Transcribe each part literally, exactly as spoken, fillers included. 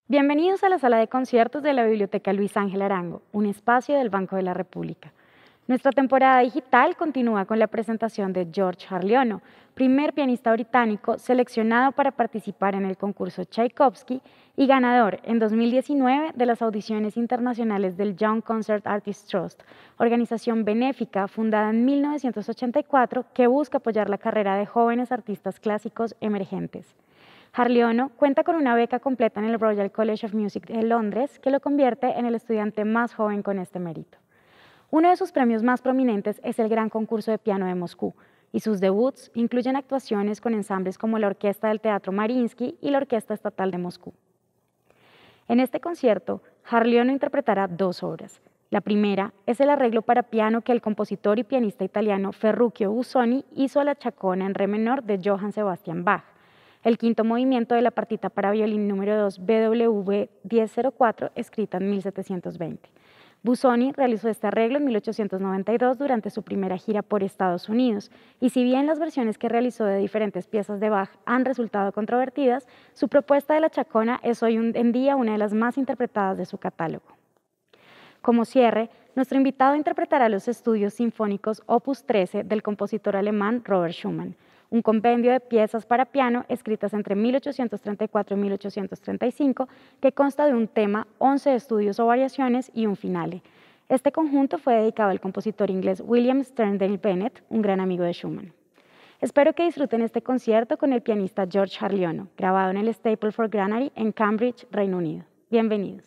Bienvenidos a la sala de conciertos de la Biblioteca Luis Ángel Arango, un espacio del Banco de la República. Nuestra temporada digital continúa con la presentación de George Harliono, primer pianista británico seleccionado para participar en el concurso Tchaikovsky y ganador en dos mil diecinueve de las audiciones internacionales del Young Concert Artists Trust, organización benéfica fundada en mil novecientos ochenta y cuatro que busca apoyar la carrera de jóvenes artistas clásicos emergentes. Harliono cuenta con una beca completa en el Royal College of Music de Londres, que lo convierte en el estudiante más joven con este mérito. Uno de sus premios más prominentes es el Gran Concurso de Piano de Moscú, y sus debuts incluyen actuaciones con ensambles como la Orquesta del Teatro Mariinsky y la Orquesta Estatal de Moscú. En este concierto, Harliono interpretará dos obras. La primera es el arreglo para piano que el compositor y pianista italiano Ferruccio Busoni hizo a la Chacona en re menor de Johann Sebastian Bach, el quinto movimiento de la partita para violín número dos B W diez cero cuatro, escrita en mil setecientos veinte. Busoni realizó este arreglo en mil ochocientos noventa y dos durante su primera gira por Estados Unidos, y si bien las versiones que realizó de diferentes piezas de Bach han resultado controvertidas, su propuesta de la Chacona es hoy en día una de las más interpretadas de su catálogo. Como cierre, nuestro invitado interpretará los estudios sinfónicos Opus trece del compositor alemán Robert Schumann, un compendio de piezas para piano escritas entre mil ochocientos treinta y cuatro y mil ochocientos treinta y cinco que consta de un tema, once estudios o variaciones y un finale. Este conjunto fue dedicado al compositor inglés William Sterndale Bennett, un gran amigo de Schumann. Espero que disfruten este concierto con el pianista George Harliono, grabado en el Stapleford Granary en Cambridge, Reino Unido. Bienvenidos.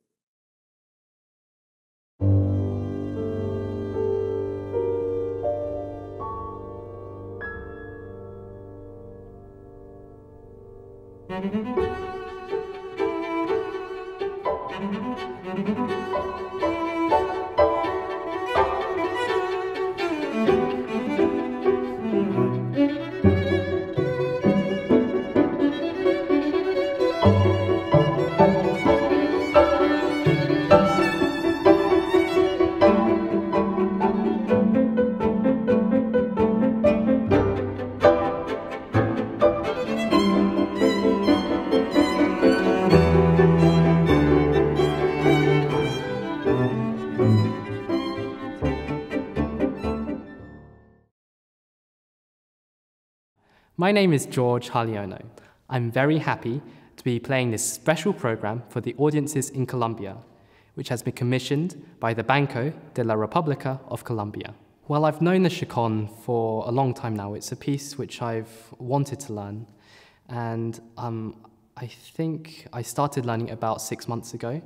My name is George Harliono. I'm very happy to be playing this special program for the audiences in Colombia, which has been commissioned by the Banco de la República of Colombia. Well, I've known the Chaconne for a long time now. It's a piece which I've wanted to learn, and um, I think I started learning it about six months ago,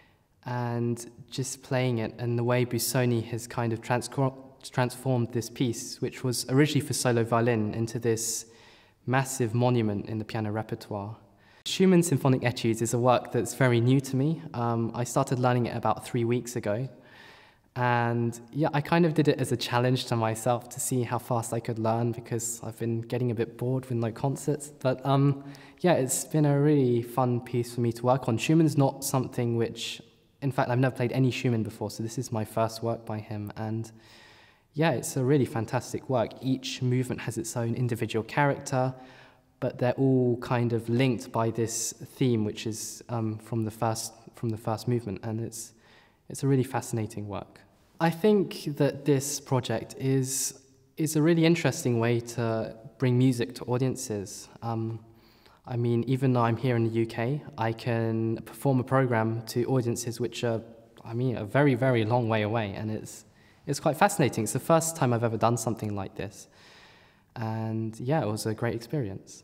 and just playing it and the way Busoni has kind of transformed this piece, which was originally for solo violin, into this massive monument in the piano repertoire. Schumann's Symphonic Etudes is a work that's very new to me. Um, I started learning it about three weeks ago. And yeah, I kind of did it as a challenge to myself to see how fast I could learn, because I've been getting a bit bored with no concerts. But um, yeah, it's been a really fun piece for me to work on. Schumann's not something which, in fact, I've never played any Schumann before, so this is my first work by him. And yeah, it's a really fantastic work. Each movement has its own individual character, but they're all kind of linked by this theme, which is um, from the first from the first movement, and it's it's a really fascinating work. I think that this project is is a really interesting way to bring music to audiences. Um, I mean, even though I'm here in the U K, I can perform a program to audiences which are, I mean, a very, very long way away, and it's It's quite fascinating. It's the first time I've ever done something like this. And yeah, it was a great experience.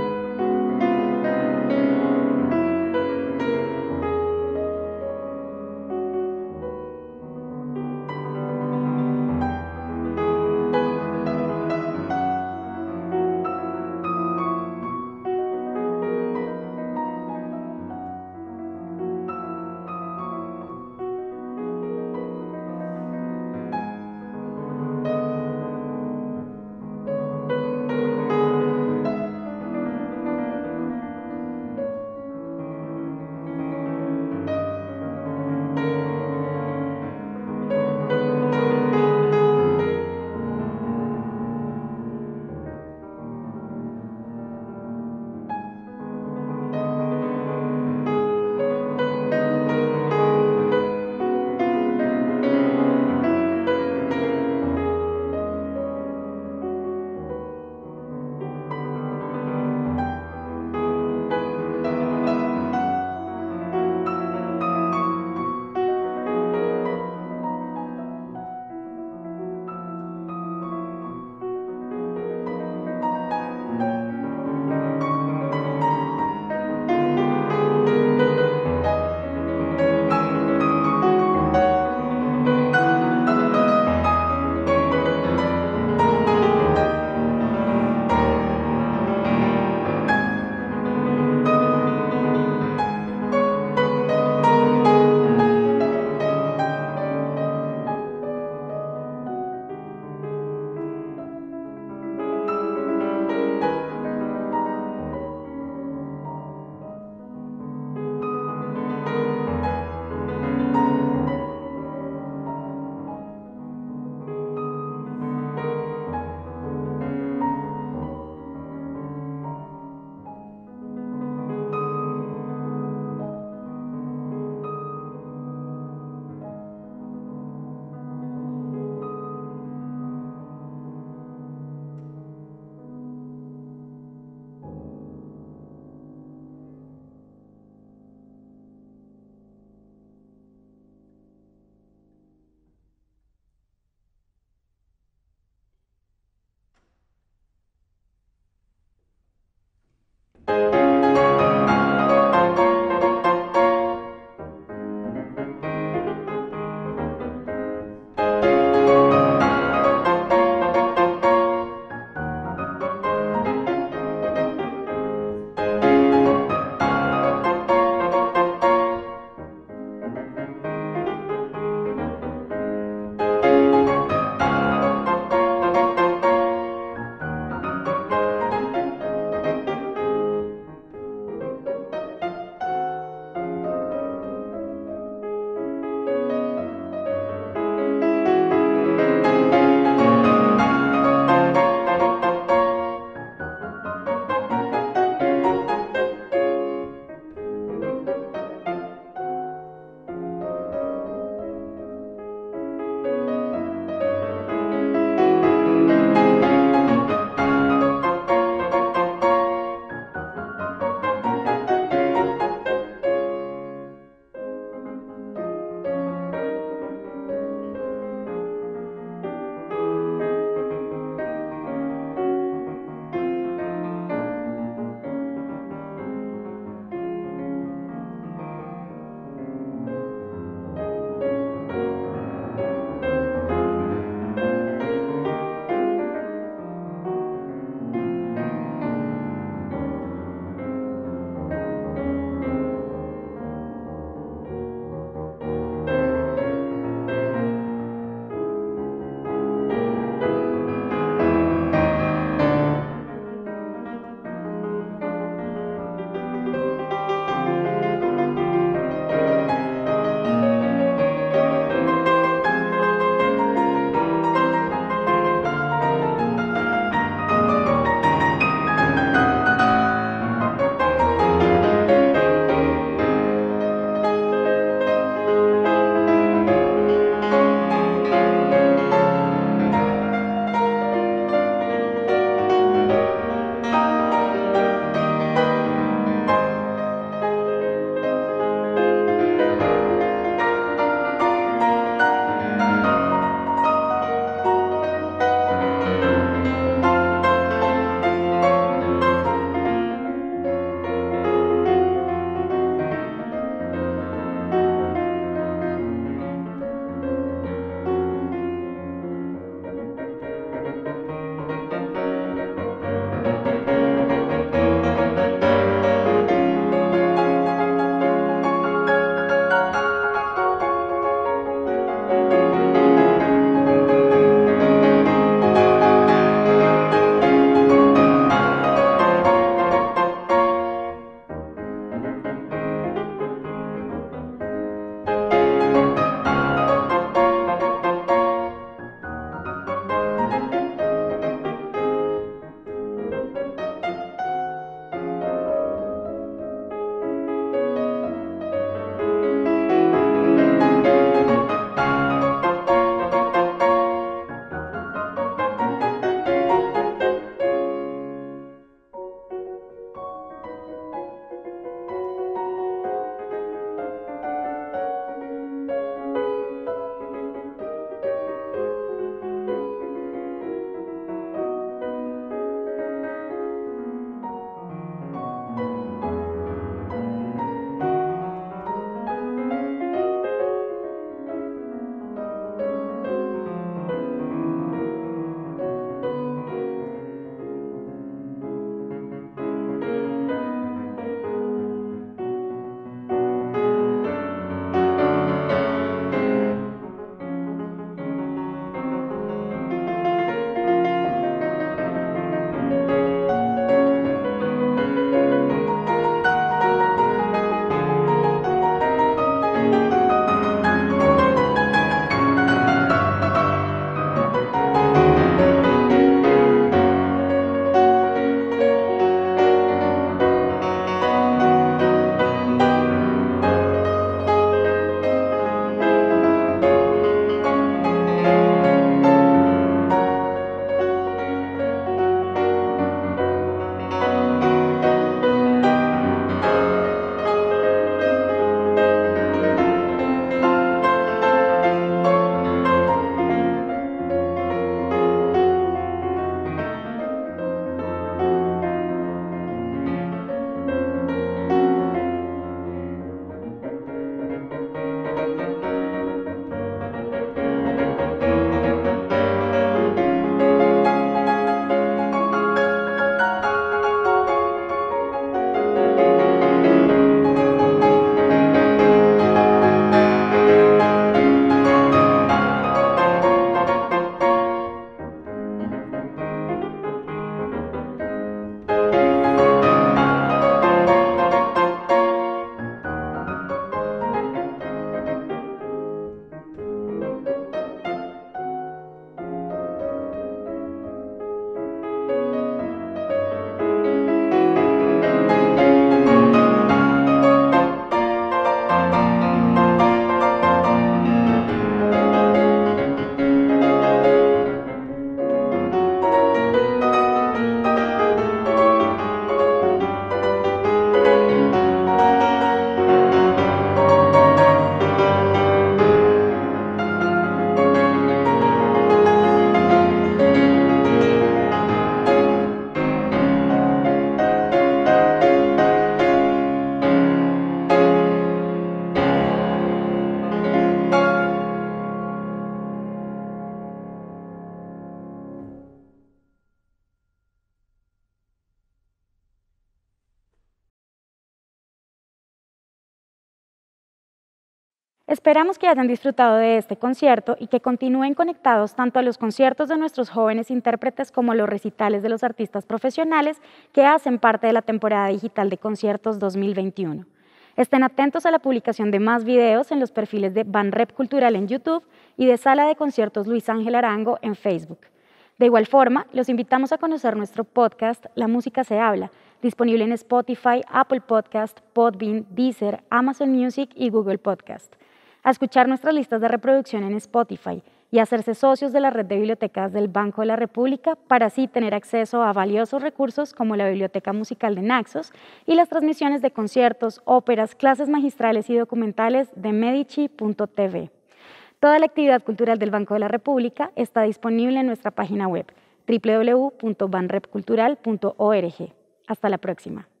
Esperamos que hayan disfrutado de este concierto y que continúen conectados tanto a los conciertos de nuestros jóvenes intérpretes como a los recitales de los artistas profesionales que hacen parte de la temporada digital de conciertos dos mil veintiuno. Estén atentos a la publicación de más videos en los perfiles de Banrep Cultural en YouTube y de Sala de Conciertos Luis Ángel Arango en Facebook. De igual forma, los invitamos a conocer nuestro podcast La Música se habla, disponible en Spotify, Apple Podcast, Podbean, Deezer, Amazon Music y Google Podcast. A escuchar nuestras listas de reproducción en Spotify y a hacerse socios de la red de bibliotecas del Banco de la República para así tener acceso a valiosos recursos como la Biblioteca Musical de Naxos y las transmisiones de conciertos, óperas, clases magistrales y documentales de Medici punto t v. Toda la actividad cultural del Banco de la República está disponible en nuestra página web doble u doble u doble u punto banrepcultural punto org. Hasta la próxima.